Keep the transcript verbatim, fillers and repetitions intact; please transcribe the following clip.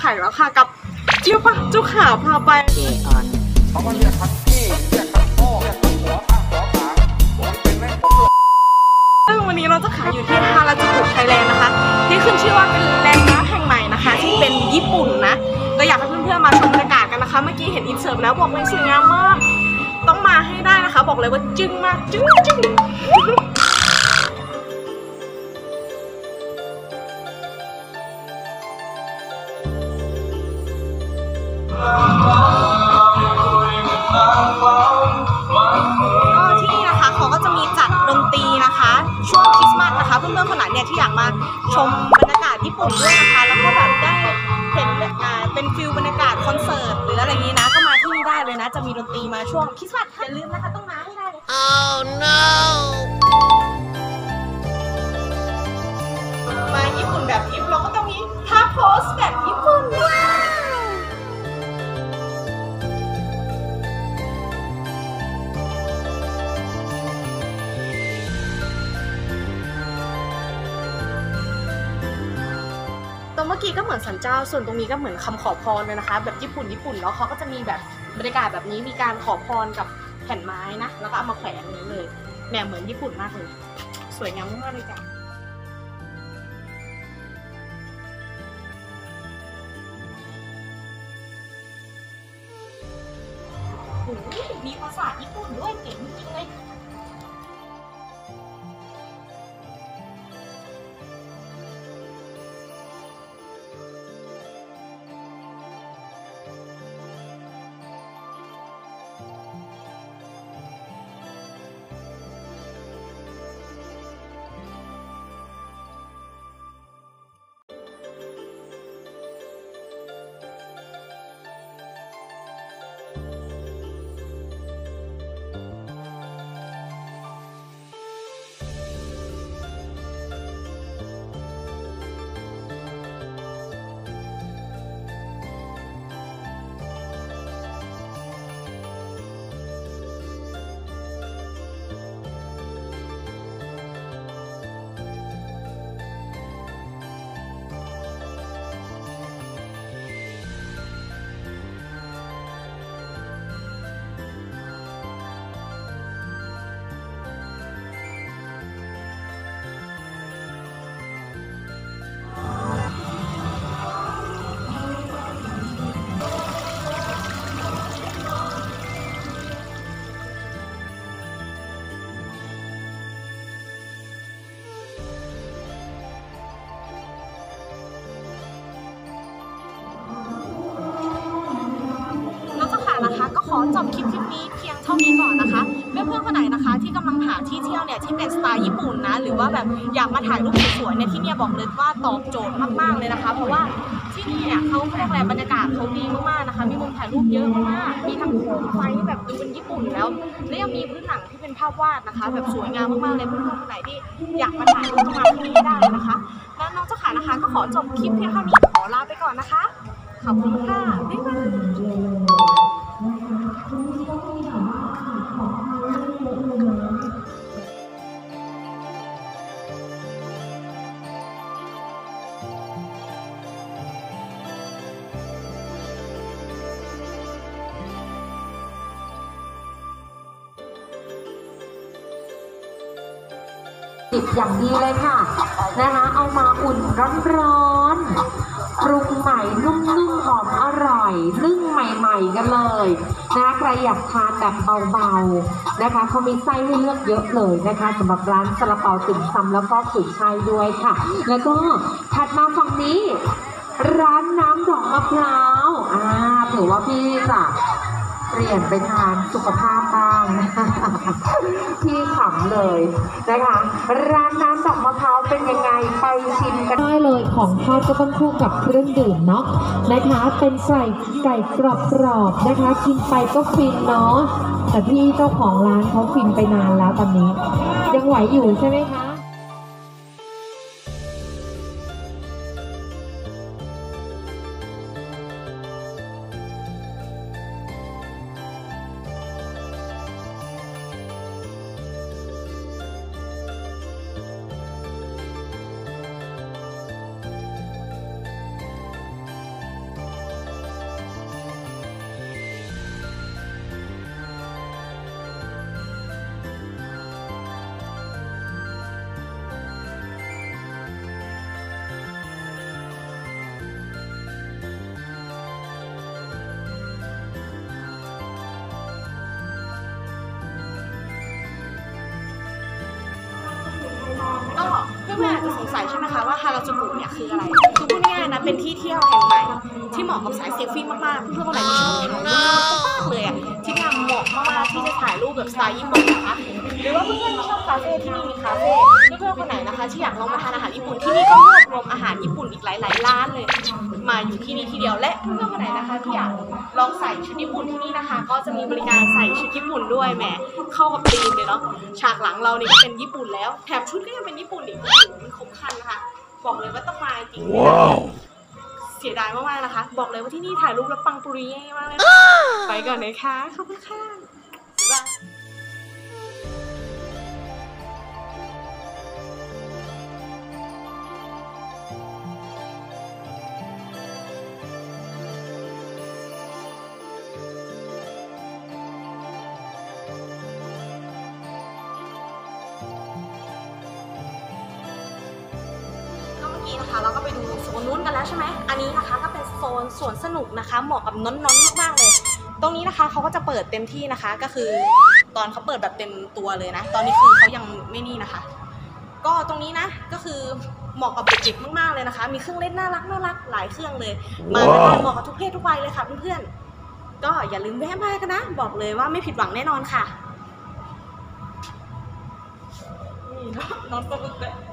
ขายแล้วค่ะกับเที่ยวปะเจ้าขาพาไปเอออนเขาก็เรียกคัตตี้เรียกคัตโต้เรียกคัตหัวข้างหัวขาหัวเป็นแม่ซึ่งวันนี้เราจะขายอยู่ที่ฮาราจูกุไทยแลนด์นะคะที่ขึ้นชื่อว่าเป็นแลนด์มาร์คแห่งใหม่นะคะที่เป็นญี่ปุ่นนะก็อยากให้เพื่อนๆมาชมบรรยากาศกันนะคะเมื่อกี้เห็นอินเสิร์ตแล้วบอกเลยสวยงามมากต้องมาให้ได้นะคะบอกเลยว่าจึ้งมากจึ้งจึ้งก็ที่นี่นะคะเขาก็จะมีจัดดนตรีนะคะช่วงคริสต์มาสนะคะเพื่อนๆคนไหนเนี่ยที่อยากมาชมบรรยากาศญี่ปุ่นด้วยนะคะแล้วก็แบบได้เห็นเป็นฟิลบรรยากาศคอนเสิร์ตหรืออะไรอย่างนี้นะก็มาที่นี่ได้เลยนะจะมีดนตรีมาช่วงคริสต์มาสอย่าลืมนะคะต้องมาให้ได้เลย Oh no มาญี่ปุ่นแบบทิปเราก็ต้องมีท่าโพสแบบญี่ปุ่นตรงเมื่อกี้ก็เหมือนศาลเจ้าส่วนตรงนี้ก็เหมือนคำขอพรเลยนะคะแบบญี่ปุ่นญี่ปุ่นแล้วเขาก็จะมีแบบบรรยากาศแบบนี้มีการขอพรกับแผ่นไม้นะแล้วก็เอามาแขวนนี้เลยแหมเหมือนญี่ปุ่นมากเลยสวยงามมากเลยจ้ะมีภาษาญี่ปุ่นด้วยเก่งจริงเลยนะคะก็ขอจบคลิปคลิปนี้เพียงเท่านี้ก่อนนะคะเพื่อนๆคนไหนนะคะที่กำลังหาที่เที่ยวเนี่ยที่เป็นสไตล์ญี่ปุ่นนะหรือว่าแบบอยากมาถ่ายรูปสวยๆเนี่ยที่เนี่ยบอกเลยว่าตอบโจทย์มากๆเลยนะคะเพราะว่าที่นี่เนี่ยเขาเรียกอะไรบรรยากาศเขาดีมากๆนะคะมีมุมถ่ายรูปเยอะมากมีทั้งโคมไฟที่แบบดูเป็นญี่ปุ่นแล้วและยังมีพื้นหลังที่เป็นภาพวาดนะคะแบบสวยงามมากๆเลยเพื่อนๆคนไหนที่อยากมาถ่ายรูปมาที่นี่ได้นะคะแล้วน้องเจ้าขานะคะก็ขอจบคลิปเพียงเท่านี้ขอลาไปก่อนนะคะขอบคุณค่ะบ๊ายบายดิบอย่างดีเลยค่ะนะคะเอามาอุ่นร้อนๆปรุงใหม่นุ่มๆหอมอร่อยนึ่งใหม่ๆกันเลยนะใครอยากทานแบบเบาๆนะคะเขามีไส้ให้เลือกเยอะเลยนะคะสำหรับร้านซาลาเปาติ่มซำแล้วก็ขุนชัยด้วยค่ะแล้วก็ถัดมาฝั่งนี้ร้านน้ำดอกมะพร้าวอ่าถือว่าพี่จะเปลี่ยนไปทานสุขภาพบ้างนะคะพี่ขำเลยนะคะร้านน้ำดอกมะพร้าวเป็นยังไงไปชิมกันได้เลยของทอดก็ต้องคู่กับเครื่องดื่มเนาะนะคะเป็นใส่ไก่กรอบๆนะคะกินไปก็ฟินเนาะแต่พี่เจ้าของร้านเขาฟินไปนานแล้วตอนนี้ยังไหวอยู่ใช่ไหมคะอสัยใช่ไหมคะว่าฮาราจูกุเนี่ยคืออะไรคือพูดง่ายๆนะเป็นที่เที่ยวแห่งใหม่ที่เหมาะกับสายเซลฟี่มากๆเพื่อนๆคนไหนที่ชอบถ่ายรูปมากๆเลยอ่ะที่นี่เหมาะมากๆที่จะถ่ายรูปแบบสไตล์ญี่ปุ่นนะคะหรือว่าเพื่อนๆที่ชอบคาเฟ่ที่นี่มีคาเฟ่เพื่อนๆคนไหนนะคะที่อยากลองมาทานอาหารญี่ปุ่นที่นี่ก็รวบรวมอาหารญี่ปุ่นอีกหลายๆร้านเลยมาอยู่ที่นี่ทีเดียวและเพื่อนๆคนไหนนะคะที่อยากลองใส่ชุดญี่ปุ่นที่นี่นะคะก็จะมีบริการใส่ชุดญี่ปุ่นด้วยแหมเข้ากับธีมเลยเนาะฉากหลังเรานี่ก็เป็นญี่ปุ่นแล้วแถมชุดก็ยังเป็นญี่ปุ่นอีกมันครบครันนะคะบอกเลยว่าต้องมาจริงๆเสียดายมากๆนะคะบอกเลยว่าที่นี่ถ่ายรูปแล้วปังปุริเย่มากเลยไปก่อนนะคะขอบคุณค่ะบ๊ายบายนะคะเราก็ไปดูโซนนู้นกันแล้วใช่ไหมอันนี้นะคะก็เป็นโซนสวนสนุกนะคะเหมาะกับน้อนๆมากๆเลยตรงนี้นะคะเขาก็จะเปิดเต็มที่นะคะก็คือตอนเขาเปิดแบบเต็มตัวเลยนะตอนนี้คือเขายังไม่นี่นะคะก็ตรงนี้นะก็คือเหมาะกับเด็กๆมากๆเลยนะคะมีเครื่องเล่นน่ารักน่ารักหลายเครื่องเลยมาเหมาะกับทุกเพศทุกวัยเลยค่ะเพื่อนๆก็อย่าลืมแวะมากันนะบอกเลยว่าไม่ผิดหวังแน่นอนค่ะนี่เนาะนอนสนุกเลย